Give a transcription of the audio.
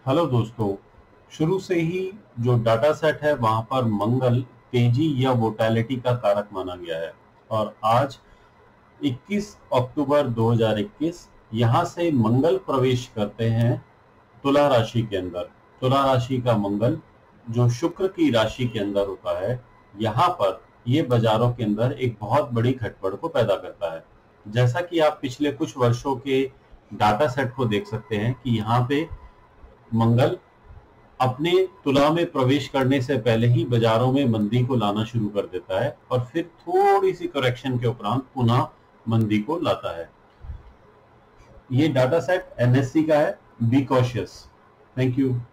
Hello दोस्तों। शुरू से ही जो डाटा सेट है वहां पर मंगल तेजी या वोटैलिटी का कारक माना गया है। और आज 21 अक्टूबर 2021 यहां से मंगल प्रवेश करते हैं तुला राशि के अंदर। तुला राशि का मंगल जो शुक्र की राशि के अंदर होता है, यहाँ पर ये बाजारों के अंदर एक बहुत बड़ी खटपट को पैदा करता है। जैसा कि आप पिछले कुछ वर्षों के डाटा सेट को देख सकते हैं कि यहाँ पे मंगल अपने तुला में प्रवेश करने से पहले ही बाजारों में मंदी को लाना शुरू कर देता है और फिर थोड़ी सी करेक्शन के उपरांत पुनः मंदी को लाता है। ये डाटा सेट एनएससी का है। Be cautious. Thank you.